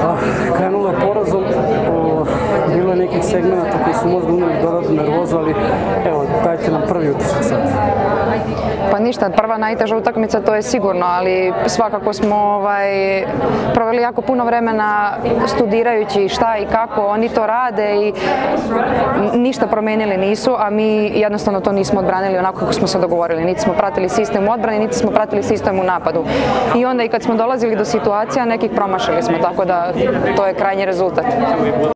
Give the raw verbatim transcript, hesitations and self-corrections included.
Krenulo je porazom, bilo je nekih segmenta koji su možda unijeli dodatnu nervozu, ali evo, dajte nam prvi utisak sad. Pa ništa, prva najteža utakmica to je sigurno, ali svakako smo ovaj, proveli jako puno vremena studirajući šta i kako oni to rade i ništa promenili nisu, a mi jednostavno to nismo odbranili onako kako smo se dogovorili. Niti smo pratili sistem u odbrani, niti smo pratili sistem u napadu. I onda i kad smo dolazili do situacija, nekih promašili smo, tako da to je krajnji rezultat.